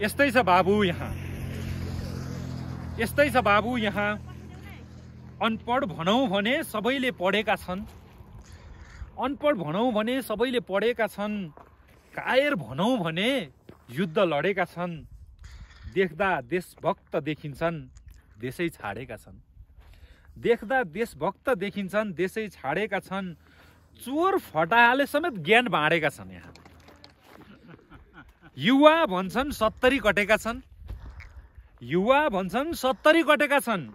यस्तै छ बाबु यहाँ, यस्तै छ बाबु यहाँ। अनपढ भनौँ भने सबैले पढेका छन्, अनपढ भनौँ भने सबैले पढेका छन्, कायर भनौँ भने युद्ध लडेका छन्। देख्दा देशभक्त देखिन्छन्, देशै छाडेका छन्। देख्दा देशभक्त देखिन्छन्, देशै छाडेका छन्। चोर फटाहाले समेत ज्ञान बाँडेका छन्। यहाँ युवा भन्छन् 70 कटेका छन्, युवा भन्छन् 70 कटेका छन्।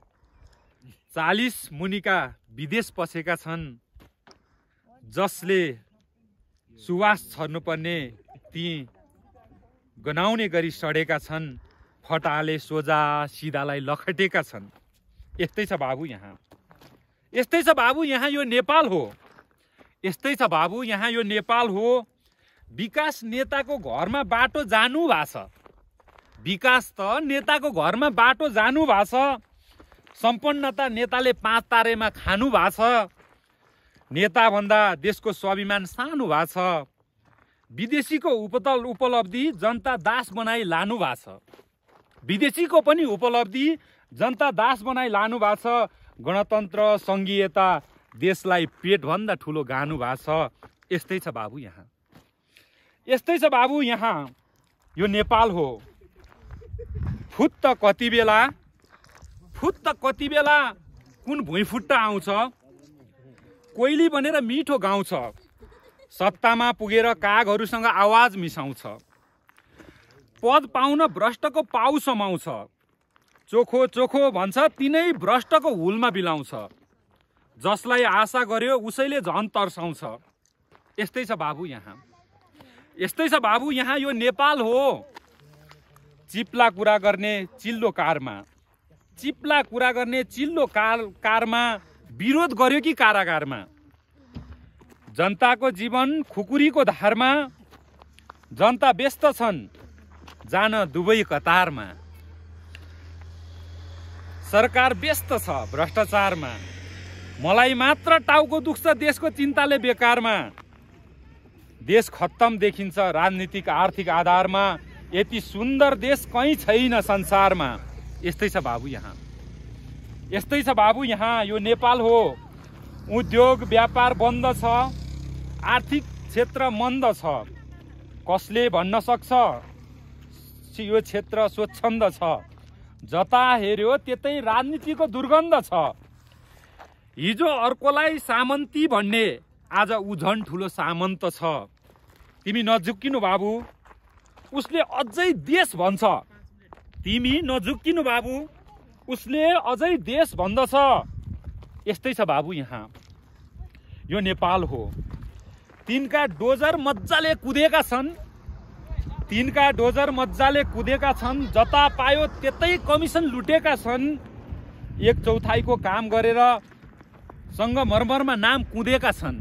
40 मुनिका विदेश पसेका छन्। जसले सुवास छर्नुपर्ने ती गनाउने गरी सडेका छन्। फटाहाले सोझा सिधालाई लखटेका छन्। यस्तै छ बाबु यहाँ, यस्तै छ बाबु यहाँ। यो नेपाल हो, यस्तै छ बाबु यहाँ। यो नेपाल हो। विकास नेताको घरमा बाटो जानु भएको छ, विकास त नेताको घरमा बाटो जानु भएको छ। सम्पन्नता नेताले 5 तारेमा खानु भएको छ। नेता भन्दा देशको स्वाभिमान सानो भएको छ। विदेशीको उपलब्धि जनता दास बनाई लानु भएको छ, विदेशीको पनि उपलब्धि जनता दास बनाई लानु भएको छ। गणतन्त्र सङ्घीयता देशलाई पेटभन्दा ठुलो गानु भएको छ। यस्तै छ बाबु यहाँ, यस्तै छ बाबु यहाँ। यो नेपाल हो। फुत्त कति बेला कुन भुइँफुट्टा आउँछ, कोइली बनेर मिठो गाउँछ। सत्तामा पुगेर कागहरूसँग आवाज मिसाउँछ। पद पाउन भ्रष्टको पाउ समाउँछ। चोखो चोखो भन्छ तिनै भ्रष्टको हुलमा बिलाउँछ। जसलाई आशा गर्यो उसैले झन् तर्साउँछ। यस्तै छ बाबु यहाँ, यस्तै छ बाबु यहाँ। यो नेपाल हो। चिप्ला कुरा गर्ने चिल्लो कारमा, चिप्ला कुरा गर्ने चिल्लो कारमा विरोध गर्यो कि कारागारमा। जनताको जीवन खुकुरीको धारमा, जनता व्यस्त छन् जान दुवै कतारमा। सरकार व्यस्त छ भ्रष्टाचारमा, मलाई मात्र टाउको दुख्छ देशको चिन्ताले बेकारमा। देश खत्तम देखिन्छ राजनीतिक आर्थिक आधारमा, यति सुन्दर देश कहीँ छैन संसारमा। यस्तै छ बाबु यहाँ, यस्तै छ बाबु यहाँ। यो नेपाल हो। उद्योग व्यापार बन्द छ, आर्थिक क्षेत्र मन्द छ। कसले भन्न सक्छ यो क्षेत्र स्वच्छन्द छ। जता हेर्यो त्यतै राजनीतिको दुर्गन्ध छ। हिजो अर्कोलाई सामन्ती भन्ने आज उझन ठुलो सामन्त छ। तिमी नझुक्किनु बाबु, उसले अझै देश भन्छ। तिमी नझुक्किनु बाबु, उसले अझै देश भन्दछ। यस्तै छ बाबु यहाँ। यो नेपाल हो। तिनका डोजर मजाले कुदेका छन्, तिनका डोजर मजाले कुदेका छन्। जता पायो त्यतै कमिसन लुटेका छन्। 1/4 काम गरेर सङ्गमरमरमा नाम कुदेका छन्।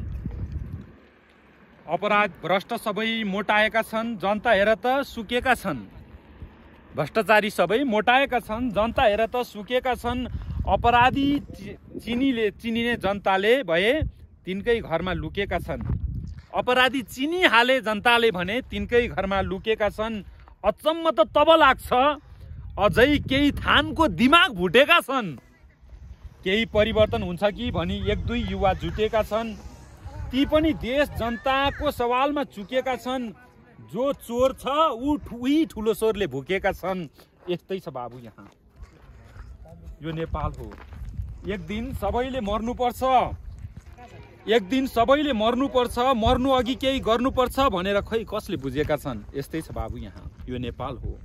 अपराध भ्रष्ट सबै मोटाएका छन्, जनता हेर त सुकेका छन्। भ्रष्टाचारी सबै मोटाएका छन्, जनता हेर त सुकेका छन्। अपराधी चिनिने जनताले भए तिनकै घरमा लुकेका छन्। अपराधी चिनिहाले जनताले भने तिनकै घरमा लुकेका छन्। अचम्म त तब लाग्छ अझै केही थानको दिमाग भुटेका छन्। केही परिवर्तन हुन्छ कि भनी 1-2 युवा जुटेका छन्। ती पनि देश जनताको सवालमा चुकेका छन्। जो चोर छ उही ठुलो चोरले भुकेका छन्। यस्तै छ बाबु यहाँ। यो नेपाल हो। एक दिन सबैले मर्नुपर्छ, एक दिन सबैले मर्नुपर्छ। मर्नु अघि केही गर्नुपर्छ भनेर खै कसले बुझेका छन्। यस्तै छ बाबु यहाँ। यो नेपाल हो।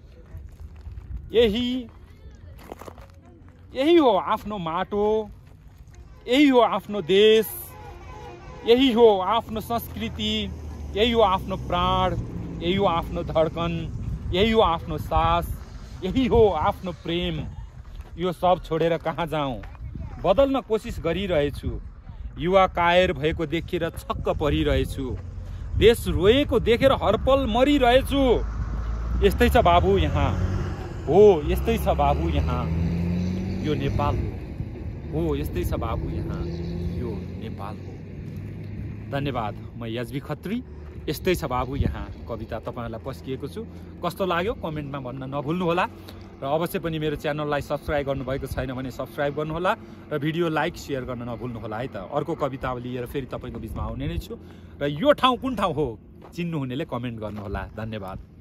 यही हो आफ्नो माटो, यही हो आफ्नो देश, यही हो आफ्नो संस्कृति, यही हो आफ्नो प्राण, यही हो आफ्नो धड्कन, यही हो आफ्नो सास, यही हो आफ्नो प्रेम। यो सब छोडेर कहाँ जाऊँ? बदल्न कोसिस गरिरहेछु। युवा कायर भएको देखेर छक्क परिरहेछु। देश रोएको देखेर हरपल मरिरहेछु। यस्तै छ बाबु यहाँ हो। यस्तै छ बाबु यहाँ। यो नेपाल हो। यस्तै छ बाबु यहाँ। यो नेपाल हो। धन्यवाद। म यज्वी खत्री। यस्तै छ बाबु यहाँ कविता तपाईँहरूलाई पस्किएको छु। कस्तो लाग्यो कमेन्टमा भन्न नभुल्नुहोला र अवश्य पनि मेरो च्यानललाई सब्सक्राइब गर्नुभएको छैन भने सब्सक्राइब गर्नुहोला र भिडियो लाइक सेयर गर्न नभुल्नुहोला है त। अर्को कविता लिएर फेरि तपाईँको बिचमा आउने नै छु र यो ठाउँ कुन ठाउँ हो चिन्नुहुनेले कमेन्ट गर्नुहोला। धन्यवाद।